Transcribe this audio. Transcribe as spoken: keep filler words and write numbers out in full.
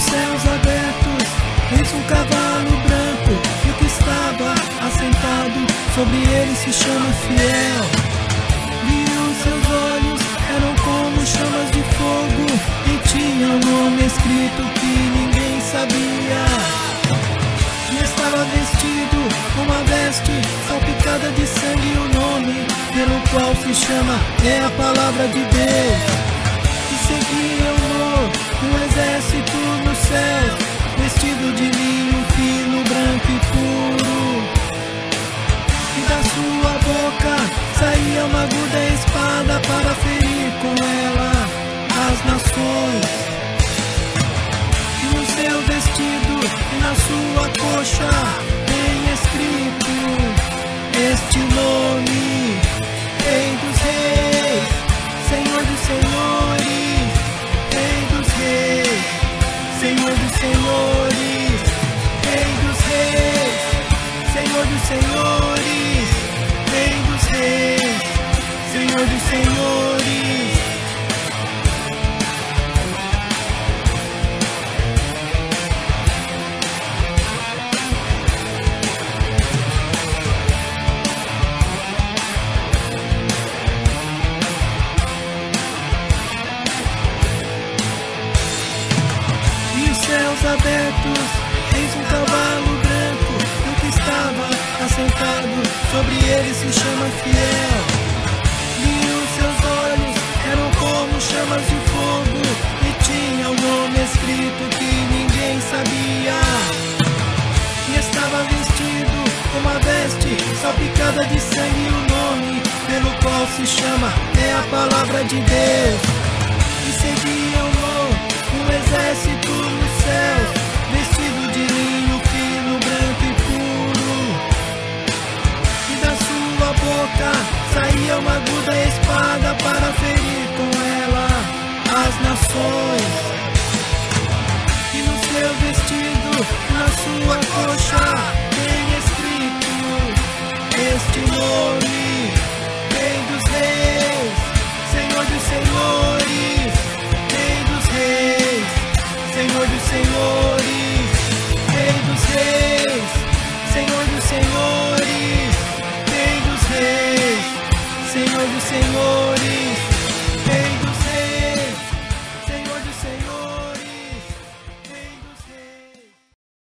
céus abertos, eis um cavalo branco, e o que estava assentado sobre ele se chama Fiel. E os seus olhos eram como chamas de fogo, e tinha um nome escrito que ninguém sabia. E estava vestido com uma veste salpicada de sangue, e o nome pelo qual se chama é a Palavra de Deus. E seguiam-no um exército nos céus, vestido de linho fino, branco e puro. E da sua boca saía uma aguda espada para ferir com ela as nações. E no seu vestido e na sua coxa tem escrito este nome: Rei dos Reis, Senhor dos Senhores, Rei dos Reis, Senhor dos Senhores, Rei dos Reis, Senhor dos Senhores, Rei dos Reis, Senhor dos Senhores. Céus abertos, eis um cavalo branco, e o que estava assentado sobre ele se chama Fiel. E os seus olhos eram como chamas de fogo, e tinha um nome escrito que ninguém sabia. E estava vestido com uma veste salpicada de sangue, e o nome pelo qual se chama é a Palavra de Deus. E seguiam-no um exército nos céus, vestido de linho fino, branco e puro. E da sua boca saía uma aguda